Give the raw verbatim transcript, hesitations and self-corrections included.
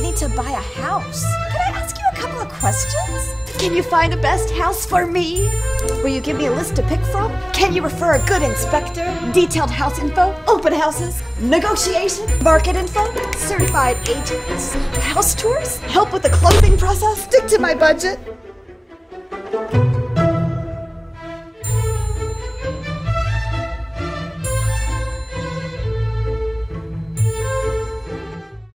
money to buy a house. Could I ask you a couple of questions? Can you find the best house for me? Will you give me a list to pick from? Can you refer a good inspector? Detailed house info? Open houses? Negotiation? Market info? Certified agents? House tours? Help with the closing process? Stick to my budget?